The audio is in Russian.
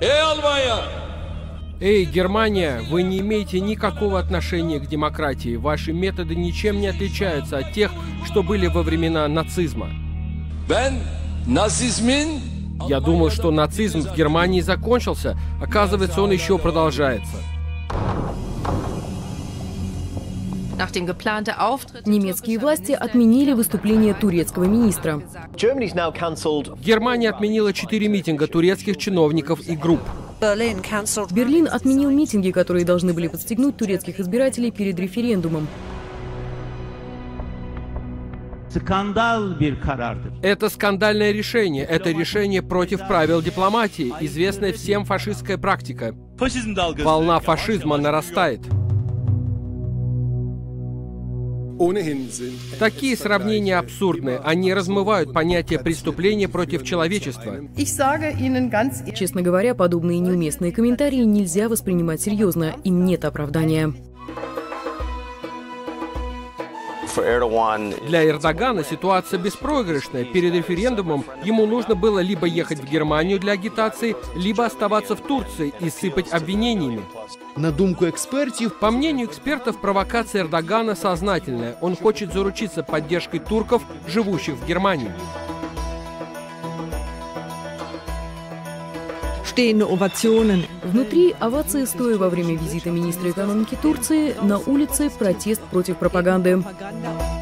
Эй, Германия, вы не имеете никакого отношения к демократии. Ваши методы ничем не отличаются от тех, что были во времена нацизма. Я думал, что нацизм в Германии закончился. Оказывается, он еще продолжается. Немецкие власти отменили выступление турецкого министра. Германия отменила 4 митинга турецких чиновников и групп. Берлин отменил митинги, которые должны были подстегнуть турецких избирателей перед референдумом. Это скандальное решение. Это решение против правил дипломатии, известная всем фашистская практика. Волна фашизма нарастает. Такие сравнения абсурдны. Они размывают понятие преступления против человечества. Честно говоря, подобные неуместные комментарии нельзя воспринимать серьезно. Им нет оправдания. Для Эрдогана ситуация беспроигрышная. Перед референдумом ему нужно было либо ехать в Германию для агитации, либо оставаться в Турции и сыпать обвинениями. По мнению экспертов, провокация Эрдогана сознательная. Он хочет заручиться поддержкой турков, живущих в Германии. Внутри овации стоя во время визита министра экономики Турции, на улице протест против пропаганды.